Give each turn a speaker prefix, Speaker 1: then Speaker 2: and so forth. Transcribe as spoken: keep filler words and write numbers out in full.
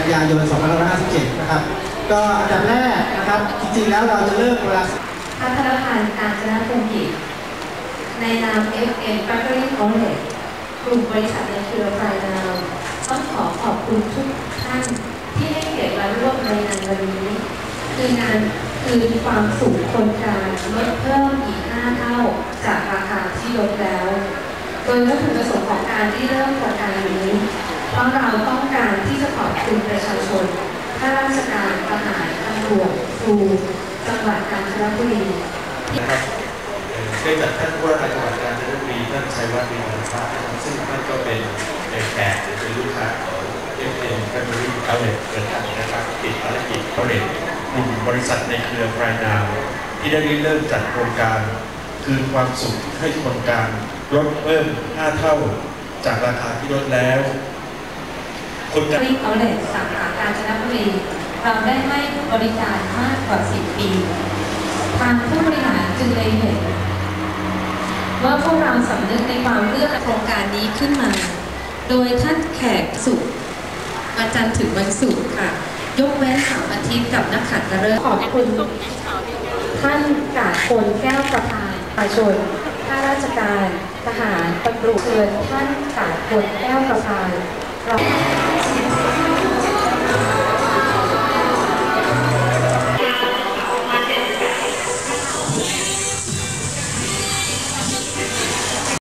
Speaker 1: กันยายนสองพันห้าร้อยห้าสิบเจ็ดนะครับก็อันดับแรกนะครับจริงๆแล้วเราจะเริ่มเวลา
Speaker 2: ธนาคารกาญจนบุรีในนาม เอฟ เอ็ม Factory Outlet กลุ่มบริษัทในเครือไพรนาวต้องขอขอบคุณทุกท่านที่ให้เกียรติมาร่วมในงานวันนี้คืองานคือความสุขคนกลางลดเพิ่มอีกห้าเท่าจากราคาที่ลดแล้วโดยวัตถุประสงค์ของการที่เริ่มโครงการนี้เพราะเราต้องการที่จะขอบคุณประชาชนข้าราชการทหารตำรวจครูจังหวัดกาญจนบุรี
Speaker 3: นะครับได้จากท่านผู้ว่าราชการจังหวัดกาญจนบุรีท่านชัยวัฒน์วิมลทรัพย์ซึ่งท่านก็เป็นแขกหรือเป็นลูกค้าของ เอฟ เอ็ม Factory Outlet เกิดกันนะครับติดภารกิจเขาเด็กกลุ่มบริษัทในเครือไพรนาวที่ได้เริ่มจัดโครงการคืนความสุขให้คนกลางลดเพิ่มห้าเท่าจากราคาที่ลดแล้ว
Speaker 2: คนกลางเอาเลทสาขากาญจนบุรีเราได้ให้บริการมากกว่าสิบปีทางผู้บริหารจึงได้เห็นว่าพวกเราสำนึกในความเรื่องโครงการนี้ขึ้นมาโดยท่านแขกสุขวันจันทร์ถึงวันศุกร์ค่ะยกเว้นเสาร์อาทิตย์กับนักขัตฤกษ์ขอบคุณท่านกาญพลแก้วประภาประชาชนข้าราชการทหารตำรวจเชิญท่านกาญพลแก้วประภาเรา